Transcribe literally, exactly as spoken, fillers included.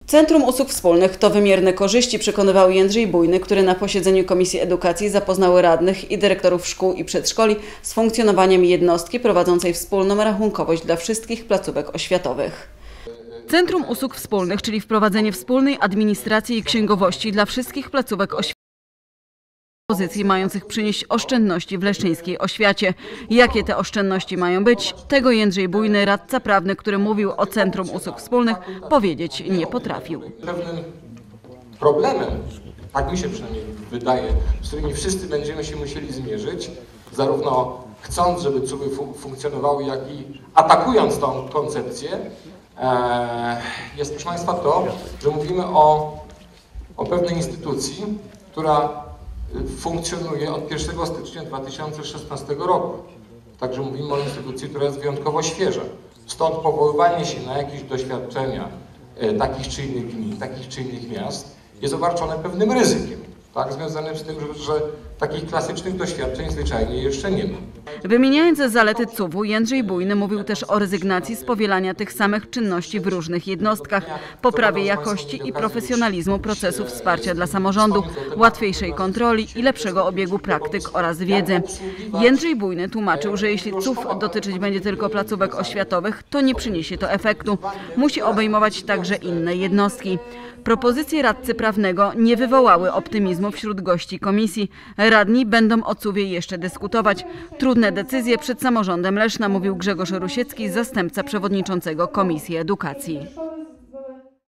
Centrum Usług Wspólnych to wymierne korzyści, przekonywał Jędrzej Bujny, który na posiedzeniu Komisji Edukacji zapoznał radnych i dyrektorów szkół i przedszkoli z funkcjonowaniem jednostki prowadzącej wspólną rachunkowość dla wszystkich placówek oświatowych. Centrum Usług Wspólnych, czyli wprowadzenie wspólnej administracji i księgowości dla wszystkich placówek oświatowych, pozycji mających przynieść oszczędności w leszczyńskiej oświacie. Jakie te oszczędności mają być? Tego Jędrzej Bujny, radca prawny, który mówił o Centrum Usług Wspólnych, powiedzieć nie potrafił. Pewnym problemem, tak mi się przynajmniej wydaje, z którymi wszyscy będziemy się musieli zmierzyć, zarówno chcąc, żeby C U B-y fun funkcjonowały, jak i atakując tą koncepcję, jest, proszę Państwa, to, że mówimy o, o pewnej instytucji, która funkcjonuje od pierwszego stycznia dwa tysiące szesnastego roku. Także mówimy o instytucji, która jest wyjątkowo świeża. Stąd powoływanie się na jakieś doświadczenia e, takich czy innych gmin, takich czy innych miast jest obarczone pewnym ryzykiem, tak, związanym z tym, że, że takich klasycznych doświadczeń zwyczajnie jeszcze nie ma. Wymieniając zalety C U B-u, Jędrzej Bujny mówił też o rezygnacji z powielania tych samych czynności w różnych jednostkach, poprawie jakości i profesjonalizmu procesu wsparcia dla samorządu, łatwiejszej kontroli i lepszego obiegu praktyk oraz wiedzy. Jędrzej Bujny tłumaczył, że jeśli C U B dotyczyć będzie tylko placówek oświatowych, to nie przyniesie to efektu. Musi obejmować także inne jednostki. Propozycje radcy prawnego nie wywołały optymizmu wśród gości komisji. Radni będą o C U B-ie jeszcze dyskutować. Trudne decyzje przed samorządem Leszna, mówił Grzegorz Rusiecki, zastępca przewodniczącego Komisji Edukacji.